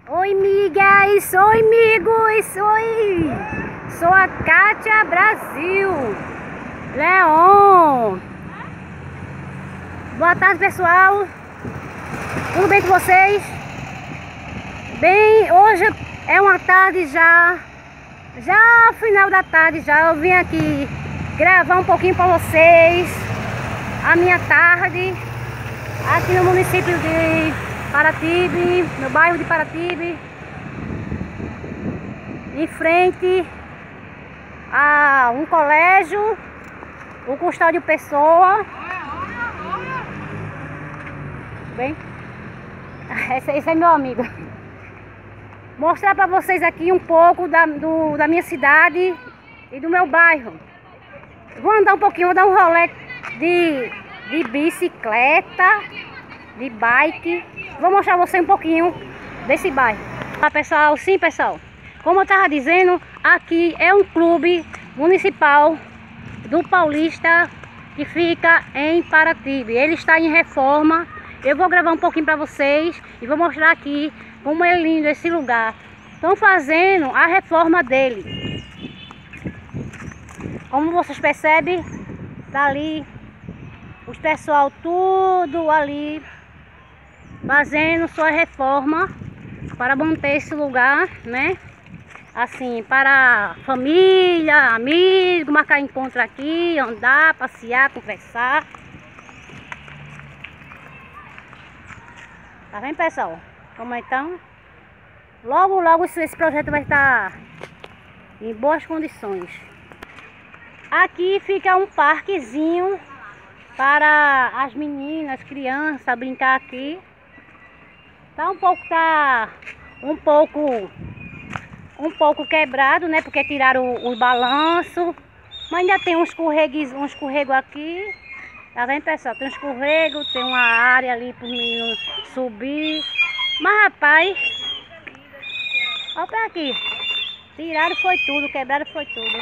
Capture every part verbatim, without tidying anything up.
Oi, migas! Oi, amigos! Oi! Sou a Kátia Brasil Leon. Boa tarde, pessoal. Tudo bem com vocês? Bem, hoje é uma tarde já, já final da tarde já. Eu vim aqui gravar um pouquinho para vocês a minha tarde aqui no município de Paratibe, no bairro de Paratibe, em frente a um colégio, o Custódio Pessoa. Bem, esse, esse é meu amigo. Mostrar para vocês aqui um pouco da, do, da minha cidade e do meu bairro. Vou andar um pouquinho, vou dar um rolê de, de bicicleta, de bike. Vou mostrar você um pouquinho desse bairro. Tá, pessoal? Sim, pessoal. Como eu estava dizendo, aqui é um clube municipal do Paulista que fica em Paratibe. Ele está em reforma. Eu vou gravar um pouquinho para vocês e vou mostrar aqui como é lindo esse lugar. Estão fazendo a reforma dele. Como vocês percebem, tá ali os pessoal tudo ali fazendo sua reforma para manter esse lugar, né? Assim, para família, amigo, marcar encontro aqui, andar, passear, conversar. Tá vendo, pessoal? Como então? Logo, logo esse projeto vai estar em boas condições. Aqui fica um parquezinho para as meninas, crianças brincar aqui. Tá um pouco, tá um pouco, um pouco quebrado, né? Porque tiraram o, o balanço. Mas ainda tem um escorrego, um escorrego aqui. Tá vendo, pessoal? Tem um escorrego, tem uma área ali para os meninos subir. Mas, rapaz, olha pra aqui. Tiraram foi tudo, quebraram foi tudo.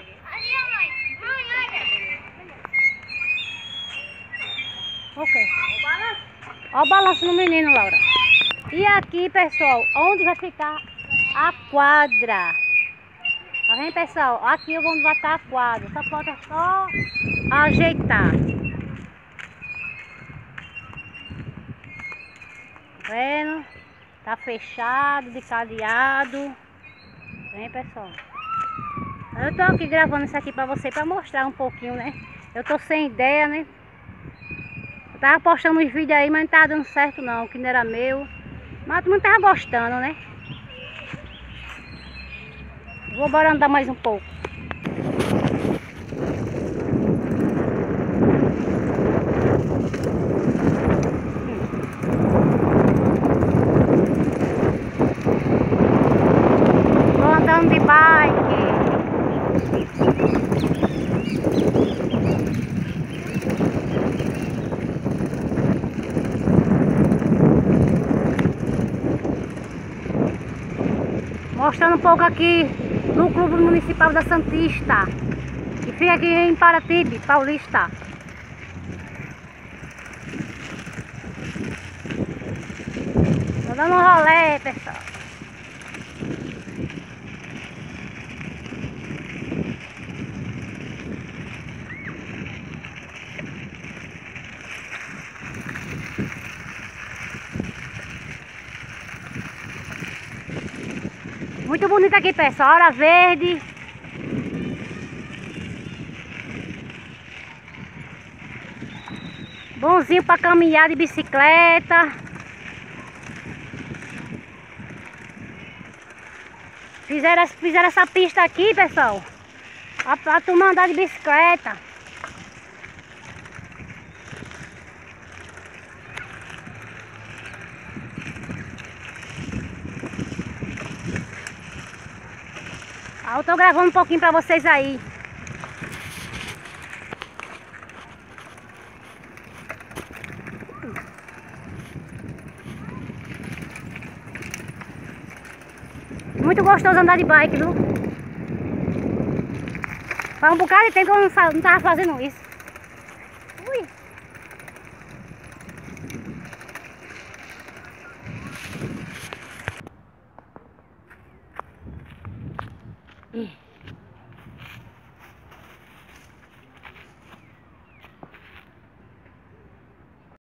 Ok. Olha o balanço no menino, Laura. E aqui, pessoal, onde vai ficar a quadra. Tá vendo, pessoal? Aqui eu vou onde vai estar a quadra. Só falta só ajeitar. Tá vendo? Tá fechado, de cadeado. Vem, pessoal. Eu tô aqui gravando isso aqui pra você, pra mostrar um pouquinho, né? Eu tô sem ideia, né? Eu tava postando uns vídeos aí, mas não tava dando certo não, que não era meu. Mas todo mundo tava gostando, né? Vou bora andar mais um pouco. Vou andando de bike. Mostrando um pouco aqui no Clube Municipal da Santista, que fica aqui em Paratibe, Paulista. Tô dando um rolê, pessoal. Muito bonito aqui, pessoal. Hora verde. Bonzinho para caminhar de bicicleta. Fizeram, fizeram essa pista aqui, pessoal, para tu andar de bicicleta. Ah, eu tô gravando um pouquinho para vocês aí. Muito gostoso andar de bike, viu? Faz um bocado de tempo que eu não, não tava fazendo isso. Ui. Hum.